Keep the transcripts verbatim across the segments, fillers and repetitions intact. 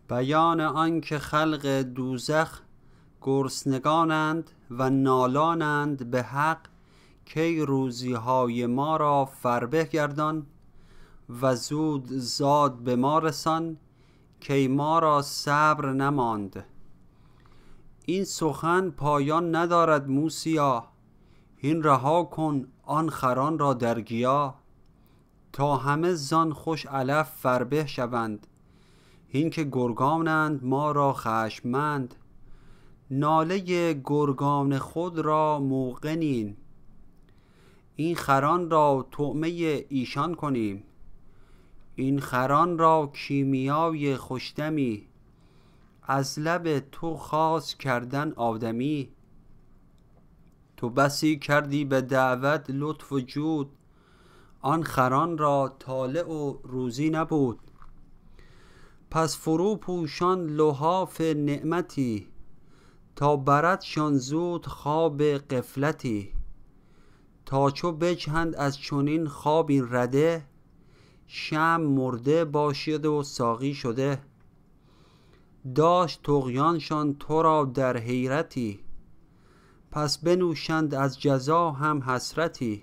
بیان آن که خلق دوزخ گرسنگانند و نالانند به حق، کی روزی های ما را فربه گردان و زود زاد به ما رسان، کی ما را صبر نماند. این سخن پایان ندارد موسیا، هین رها کن آن خران را در گیا، تا همه زان خوش علف فربه شوند، هین که گرگانند ما را خشمند. ناله گرگان خود را موقنیم، این خران را طعمه ایشان کنیم. این خران را کیمیای خوشدمی، از لب تو خواست کردن آدمی. تو بسی کردی به دعوت لطف و جود، آن خران را طالع و روزی نبود. پس فرو پوشان لحاف نعمتی، تا بردشان زود خواب غفلتی. تا چو بجهند از چنین خواب این رده، شمع مرده باشد و ساقی شده. داشت طغیانشان تو را در حیرتی، پس بنوشند از جزا هم حسرتی.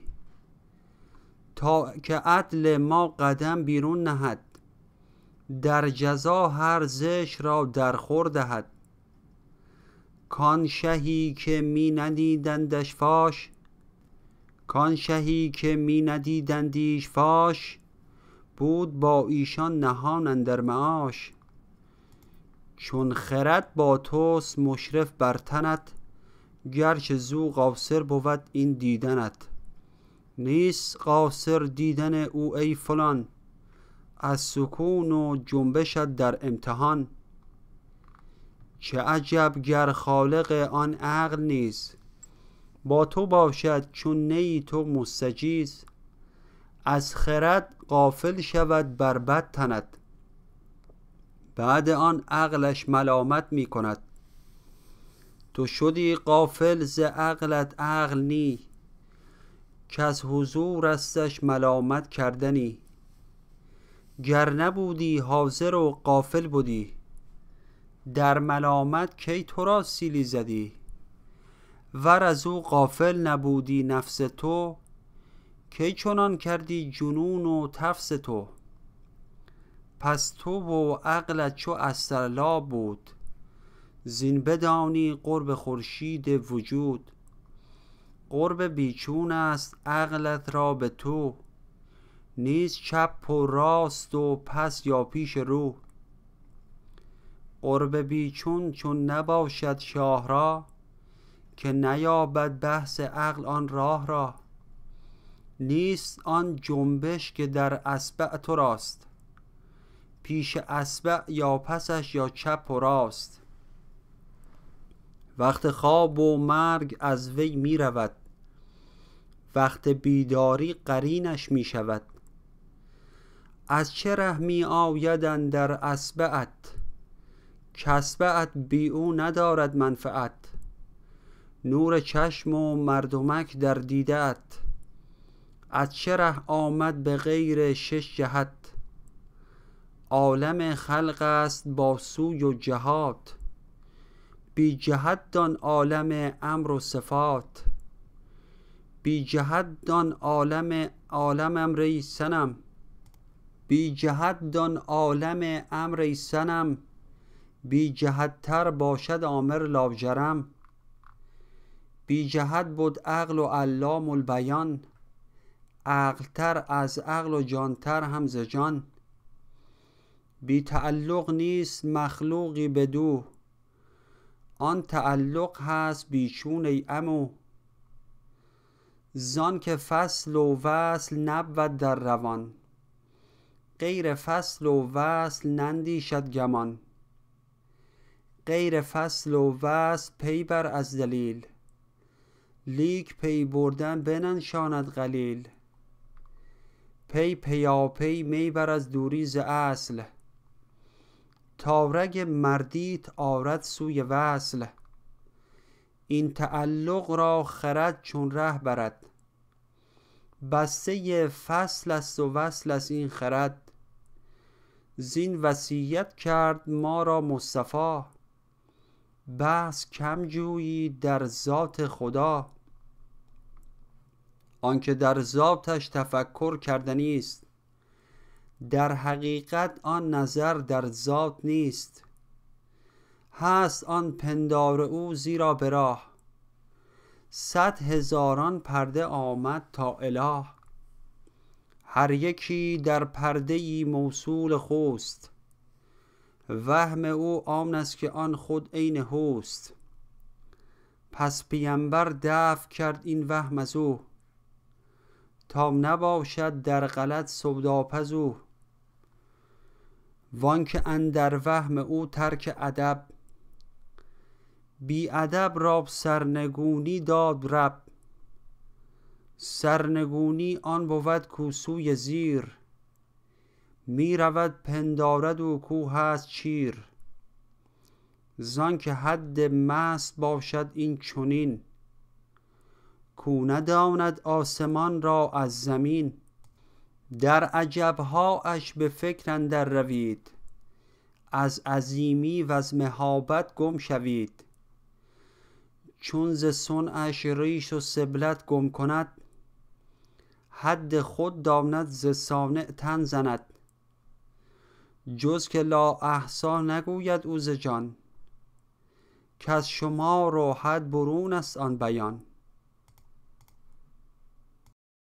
تا که عدل ما قدم بیرون نهد، در جزا هر زشت را در خور دهد. کان شهی که می ندیدندش فاش، کان شهی که می ندیدندیش فاش، بود با ایشان نهان اندر معاش. چون خرد با توست مشرف بر تنت، گرچه زو قاصر بود این دیدنت. نیست قاصر دیدن او ای فلان، از سکون و جنبشت در امتحان. چه عجب گر خالق آن عقل نیز، با تو باشد چون نیی تو مستجیز. از خرد غافل شود بر بد تنت، بعد آن عقلش ملامت می کند. تو شدی غافل ز عقلت عقل نی، کز حضور استش ملامت کردنی. گر نبودی حاضر و غافل بودی، در ملامت کی تو را سیلی زدی. ور از او غافل نبودی نفس تو، کی چنان کردی جنون و تفس تو. پس تو و عقلت چو اصطرلاب بود، زین بدانی قرب خورشید وجود. قرب بیچون است عقلت را به تو، نیست چپ و راست و پس یا پیش رو. قرب بیچون چون نباشد شاه را، که نیابد بحث عقل آن راه را. نیست آن جنبش که در اصبع تو راست، پیش اصبع یا پسش یا چپ و راست. وقت خواب و مرگ از وی می رود، وقت بیداری قرینش می شود. از چه ره می آید اندر اصبعت، کاصبعت بی او ندارد منفعت. نور چشم و مردمک در دیده ات، از چه ره آمد به غیر شش جهت. عالم خلق است با سوی و جهات، بی جهت دان عالم امر و صفات. بی جهت دان عالم عالم امر ای صنم، بی جهت دان عالم امر ای صنم. بی جهت تر باشد آمر لاجرم، بی جهت بود عقل و علام البیان. عقل تر از عقل و جان تر هم ز جان. بی تعلق نیست مخلوقی بدو، آن تعلق هست بیچون ای عمو. زان که فصل و وصل نبود در روان، غیر فصل و وصل نندیشد گمان. غیر فصل و وصل پی بر از دلیل، لیک پی بردن بننشاند قلیل. پی پیاپی می بر از دوری ز اصل، تا رگ مردیت آرد سوی وصل. این تعلق را خرد چون ره برد، بسته فصل است و وصل است این خرد. زین وصیت کرد ما را مصطفی، بس کم جویی در ذات خدا. آنکه در ذاتش تفکر کردنی است، در حقیقت آن نظر در ذات نیست. هست آن پندار او زیرا به راه، صد هزاران پرده آمد تا اله. هر یکی در پرده ای موصول خوست، وهم او آن است که آن خود عین هوست. پس پیمبر دفع کرد این وهم از او، تا نباشد در غلط سوداپز او. وانکه اندر وهم او ترک ادب، بی ادب را سرنگونی داد رب. سرنگونی آن بود کو سوی زیر، می رود پندارد او کو هست چیر. زانکه حد مست باشد این چنین، کو نداند آسمان را از زمین. در عجبهاش به فکر اندر روید، از عظیمی و از مهابت گم شوید. چون ز صنعش ریش و سبلت گم کند، حد خود داند ز صانع تن زند. جز که لا احصا نگوید او ز جان، کز شمار و حد برون است آن بیان.